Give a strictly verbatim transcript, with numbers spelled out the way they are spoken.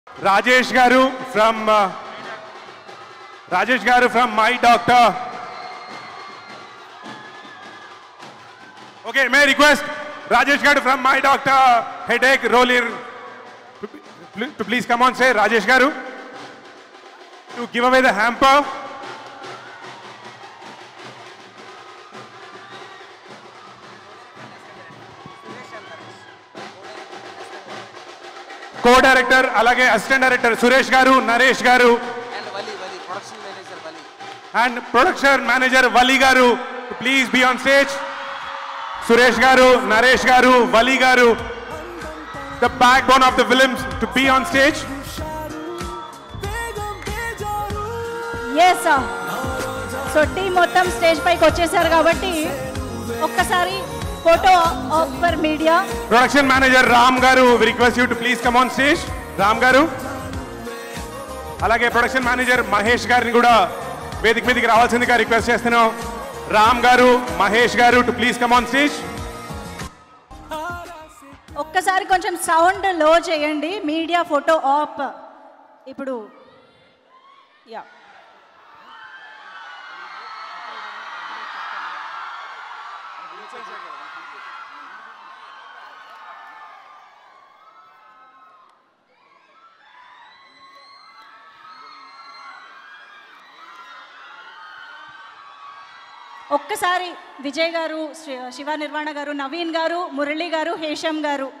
Rajesh Garu from uh, Rajesh Garu from My Doctor. Okay, may I request Rajesh Garu from My Doctor Headache Roller to, to please come on, say Rajesh Garu to give away the hamper. Co-director, alage assistant director Suresh Garu, Naresh Garu, and Vali, Vali, production manager Vali, and production manager Vali Garu to please be on stage. Suresh Garu, Naresh Garu, Vali Garu, the backbone of the films, to be on stage. Yes, sir. So team మొత్తం stage పైకి వచ్చేసారు కాబట్టి ఒక్కసారి photo of for media. Production manager Ram Garu, we request you to please come on stage. Ram Garu. అలాగే production manager Mahesh గారిని కూడా వేదిక మీదకి రావాల్సిందిగా రిక్వెస్ట్ చేస్తున్నాం. రామ్ గారు, మహేష్ గారు to please come on stage. ఒక్కసారి కొంచెం సౌండ్ లో చేయండి. Media photo op. ఇప్పుడు యా ఒక్కసారి విజయ్ గారు, శివ నిర్వాణ గారు, నవీన్ గారు, మురళి గారు, హేషం గారు